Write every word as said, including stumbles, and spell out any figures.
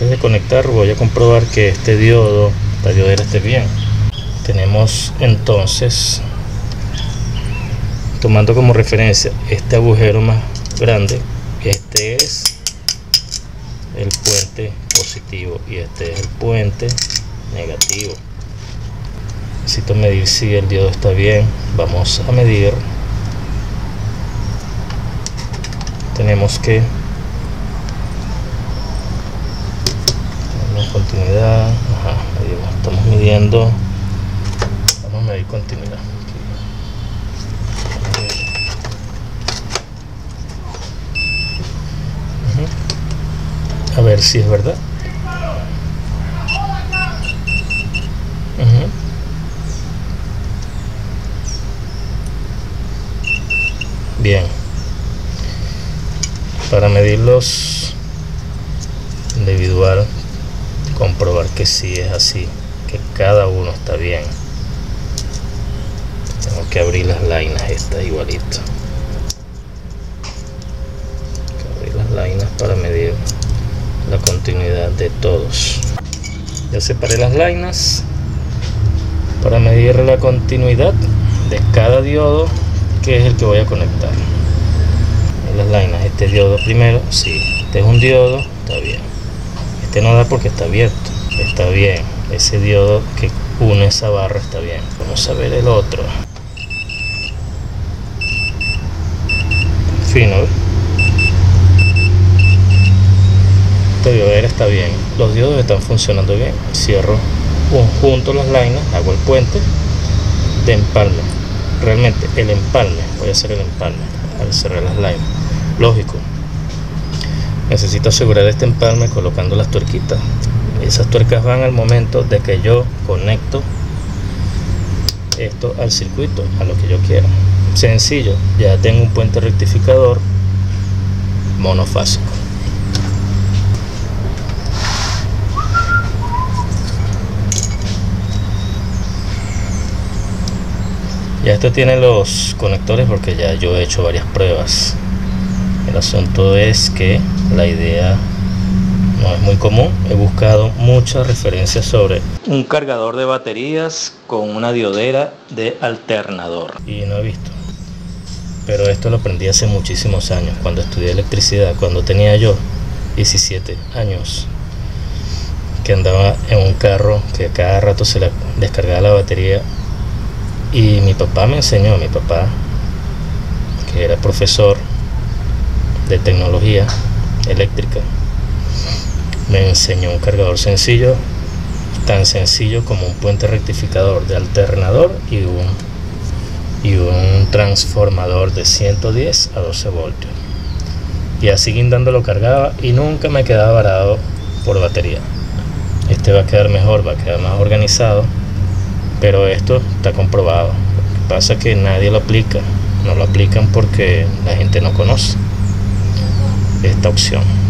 Antes de conectar voy a comprobar que este diodo, esta diodera esté bien. Tenemos entonces, tomando como referencia este agujero más grande, este es el puente positivo y este es el puente negativo. Necesito medir si el diodo está bien. Vamos a medir. Tenemos que la continuidad. Ajá, estamos midiendo. Vamos a medir continuidad. A ver si es verdad. Uh-huh. Bien. Para medirlos individual, comprobar que sí es así, que cada uno está bien. Tengo que abrir las lainas, está igualito. Tengo que abrir las lainas para medir la continuidad de todos. Ya separé las lainas para medir la continuidad de cada diodo, que es el que voy a conectar. Las lainas, este diodo primero, sí, este es un diodo, está bien. Este no da porque está abierto, está bien. Ese diodo que une esa barra está bien. Vamos a ver el otro. Fino, ¿ves? Esta diodera está bien, los diodos están funcionando bien. Cierro junto las lainas, hago el puente de empalme. Realmente el empalme, voy a hacer el empalme al cerrar las lainas. Lógico, necesito asegurar este empalme colocando las tuerquitas. Esas tuercas van al momento de que yo conecto esto al circuito, a lo que yo quiera. Sencillo, ya tengo un puente rectificador monofásico. Ya esto tiene los conectores porque ya yo he hecho varias pruebas. El asunto es que la idea no es muy común. He buscado muchas referencias sobre un cargador de baterías con una diodera de alternador y no he visto. Pero esto lo aprendí hace muchísimos años, cuando estudié electricidad, cuando tenía yo diecisiete años, que andaba en un carro que a cada rato se le descargaba la batería. Y mi papá me enseñó, mi papá, que era profesor de tecnología eléctrica, me enseñó un cargador sencillo, tan sencillo como un puente rectificador de alternador y un, y un transformador de ciento diez a doce voltios. Y así guindando lo cargaba y nunca me quedaba varado por batería. Este va a quedar mejor, va a quedar más organizado. Pero esto está comprobado. Lo que pasa es que nadie lo aplica. No lo aplican porque la gente no conoce esta opción.